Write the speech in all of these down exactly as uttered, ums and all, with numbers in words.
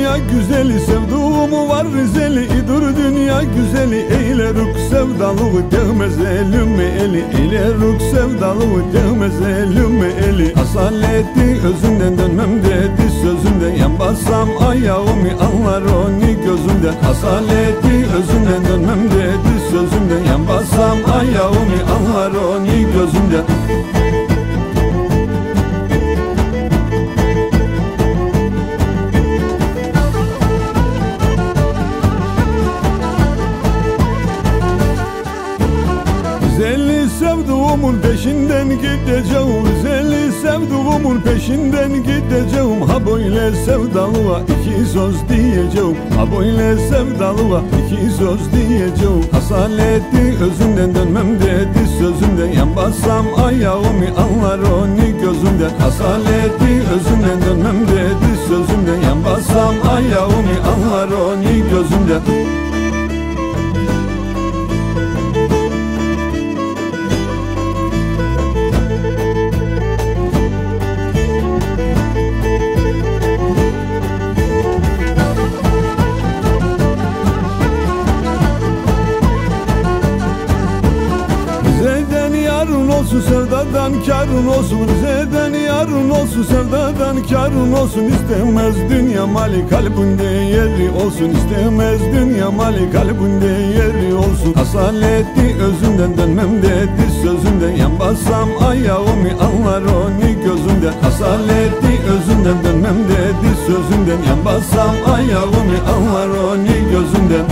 dünya güzeli, sevduğumu var Rizeli. İdur dünya güzeli, eyleruk sevdalığı değmez elime eli. Eyleruk sevdalığı değmez elime eli. Asaleti özünden dönmem dedi sözünde, yan bassam ayağımı anlar onu gözümden. Asaleti özünden dönmem dedi sözümde, yan bassam ayağımı anlar onu gözümden. Güzeli sevduğumun peşinden gideceğim, güzeli sevduğumun peşinden gideceğim. Ha böyle sevdalığa iki söz diyeceğim, ha böyle sevdalığa iki söz diyeceğim. Asaleti özünden dönmem dedi sözünde, yan bassam ayağımı anlar onu gözümden. Asaleti özünden dönmem dedi sözünde, yan bassam ayağımı anlar onu gözümden. Olsun sevdadan karın olsun, Rize'den yarın olsun, sevdadan karın olsun. İstemez dünya mali kalbinde yeri olsun, istemez dünya mali kalbinde yeri olsun. Asaleti özünden dönmem dedi sözünde, yan bassam ayağımı anlar onu gözümden. Asaleti özünden dönmem dedi sözünden, yan bassam ayağımı anlar onu gözümden.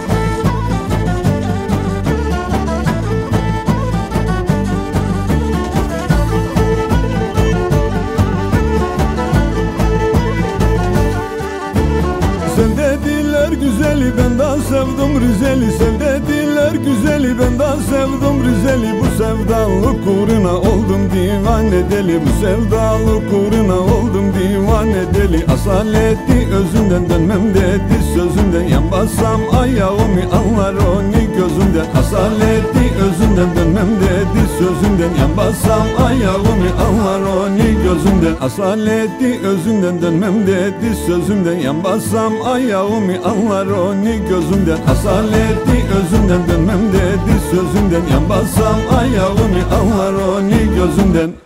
Sen dediler güzeli, ben daha sevdim Rizeli. Sen dediler güzeli, ben daha sevdim Rizeli. Bu sevdalık uğruna oldum divane deli, bu sevdalık uğruna oldum divane deli. Asaleti özünden dönmem dedi sözünde, yan bassam ayağımı anlar onu gözümden. Asaleti özünden dönmem dedi sözünden, yan bassam ayağımı anlar onu gözümden. Asaleti özünden dönmem dedi sözümden, yan bassam ayağımı anlar onu gözümden. Asaleti özünden dönmem dedi sözünden, yan bassam ayağımı anlar onu gözümden.